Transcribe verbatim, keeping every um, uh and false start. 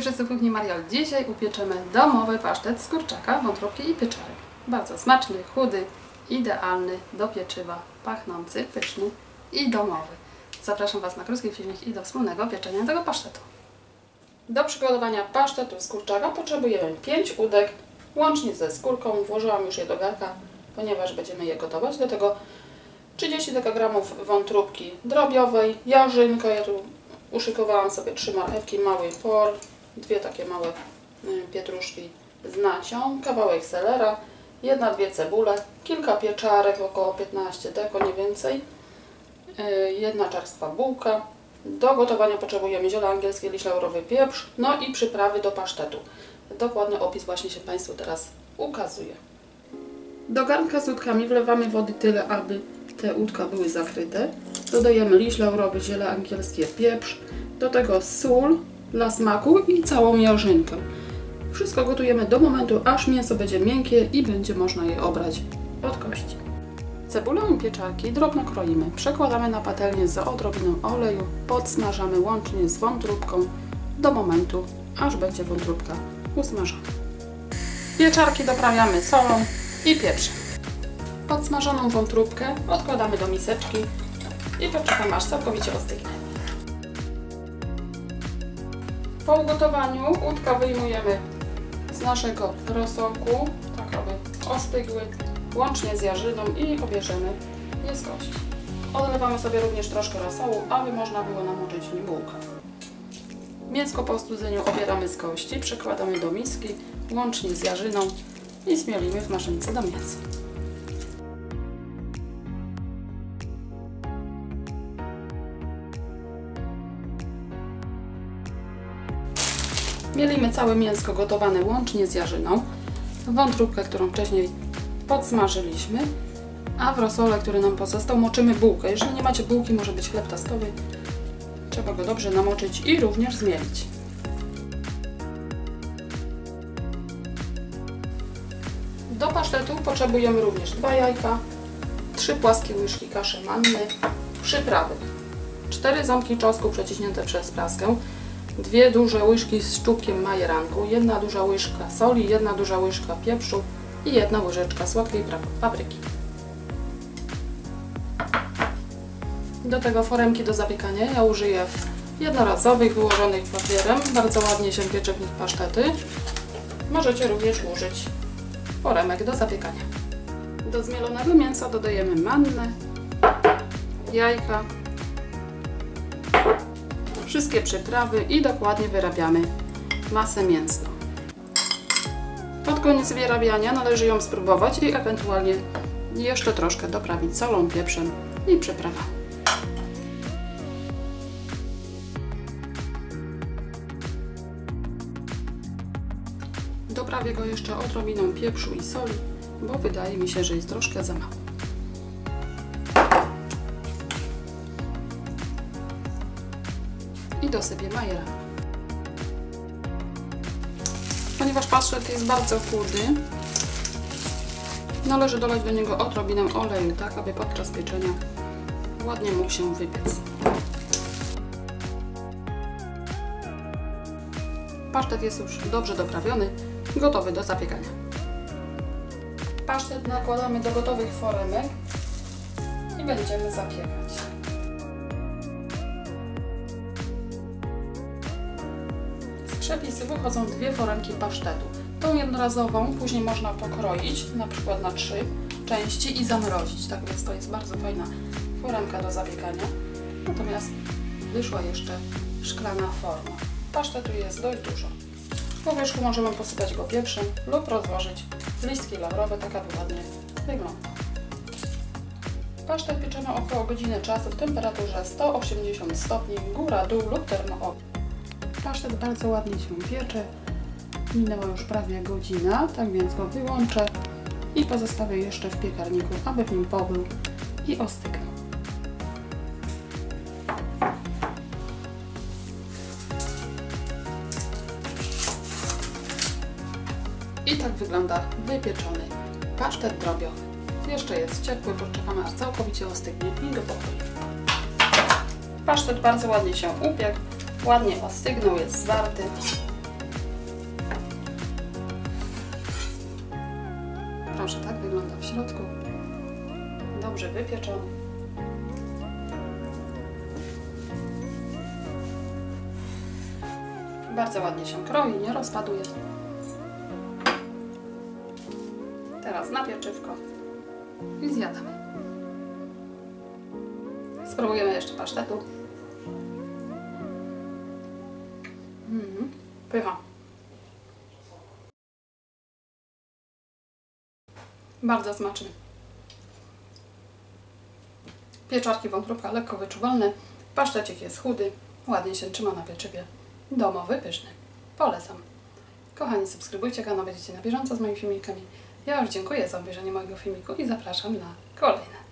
Witajcie wszyscy w kuchni Mariol. Dzisiaj upieczemy domowy pasztet z kurczaka, wątróbki i pieczarek. Bardzo smaczny, chudy, idealny do pieczywa, pachnący, pyszny i domowy. Zapraszam Was na krótki filmik i do wspólnego pieczenia tego pasztetu. Do przygotowania pasztetu z kurczaka potrzebujemy pięć udek, łącznie ze skórką. Włożyłam już je do garka, ponieważ będziemy je gotować. Do tego trzydzieści dekagramów wątróbki drobiowej, jarzynko. Ja tu uszykowałam sobie trzy marchewki, mały por, dwie takie małe pietruszki z nacią, kawałek selera, jedna, dwie cebule, kilka pieczarek, około piętnaście deko, nie więcej, jedna czarstwa bułka. Do gotowania potrzebujemy ziele angielskie, liść laurowy, pieprz, no i przyprawy do pasztetu. Dokładny opis właśnie się Państwu teraz ukazuje. Do garnka z udkami wlewamy wody tyle, aby te udka były zakryte. Dodajemy liść laurowy, ziele angielskie, pieprz, do tego sól dla smaku i całą jarzynkę. Wszystko gotujemy do momentu, aż mięso będzie miękkie i będzie można je obrać od kości. Cebulę i pieczarki drobno kroimy. Przekładamy na patelnię z odrobiną oleju, podsmażamy łącznie z wątróbką do momentu, aż będzie wątróbka usmażona. Pieczarki doprawiamy solą i pieprzem. Podsmażoną wątróbkę odkładamy do miseczki i poczekamy, aż całkowicie ostygnie. Po ugotowaniu udka wyjmujemy z naszego rosołku, tak aby ostygły, łącznie z jarzyną i obierzemy je z kości. Odlewamy sobie również troszkę rosołu, aby można było namoczyć w nim bułkę. Mięsko po ostudzeniu obieramy z kości, przekładamy do miski, łącznie z jarzyną i smielimy w maszynce do mięsa. Mielimy całe mięsko gotowane łącznie z jarzyną, wątróbkę, którą wcześniej podsmażyliśmy, a w rosole, który nam pozostał, moczymy bułkę. Jeżeli nie macie bułki, może być chleb tostowy. Trzeba go dobrze namoczyć i również zmielić. Do pasztetu potrzebujemy również dwa jajka, trzy płaskie łyżki kaszy manny, przyprawy, cztery ząbki czosnku przeciśnięte przez praskę, dwie duże łyżki z czubkiem majeranku, jedna duża łyżka soli, jedna duża łyżka pieprzu i jedna łyżeczka słodkiej papryki. Do tego foremki do zapiekania ja użyję jednorazowych, wyłożonych papierem. Bardzo ładnie się piecze w nich pasztety. Możecie również użyć foremek do zapiekania. Do zmielonego mięsa dodajemy mannę, jajka, wszystkie przyprawy i dokładnie wyrabiamy masę mięsną. Pod koniec wyrabiania należy ją spróbować i ewentualnie jeszcze troszkę doprawić solą, pieprzem i przyprawami. Doprawię go jeszcze odrobiną pieprzu i soli, bo wydaje mi się, że jest troszkę za mało. I dosypię majeran. Ponieważ pasztet jest bardzo chudy, należy dolać do niego odrobinę oleju, tak aby podczas pieczenia ładnie mógł się wypiec. Pasztet jest już dobrze doprawiony, gotowy do zapiekania. Pasztet nakładamy do gotowych foremek i będziemy zapiekać. Z przepisu wychodzą dwie foremki pasztetu. Tą jednorazową później można pokroić, na przykład na trzy części i zamrozić. Tak więc to jest bardzo fajna foremka do zapiekania. Natomiast wyszła jeszcze szklana forma. Pasztetu jest dość dużo. Po wierzchu możemy posypać go pieprzem lub rozłożyć listki laurowe, tak aby ładnie wyglądał. Pasztet pieczemy około godziny czasu w temperaturze sto osiemdziesiąt stopni, góra-dół lub termoogień. Pasztet bardzo ładnie się piecze. Minęła już prawie godzina, tak więc go wyłączę i pozostawię jeszcze w piekarniku, aby w nim pobył i ostygł. I tak wygląda wypieczony pasztet drobiowy. Jeszcze jest ciepły, poczekamy aż całkowicie ostygnie i go pokroimy. Pasztet bardzo ładnie się upiekł, ładnie ostygnął, jest zwarty. Proszę, tak wygląda w środku. Dobrze wypieczony. Bardzo ładnie się kroi, nie rozpaduje. Teraz na pieczywko i zjadamy. Spróbujemy jeszcze pasztetu. Mm, pycha. Bardzo smaczny. Pieczarki, wątróbka lekko wyczuwalne. Pasztecik jest chudy, ładnie się trzyma na pieczywie. Domowy, pyszny. Polecam. Kochani, subskrybujcie kanał, będziecie na bieżąco z moimi filmikami. Ja już dziękuję za obejrzenie mojego filmiku i zapraszam na kolejne.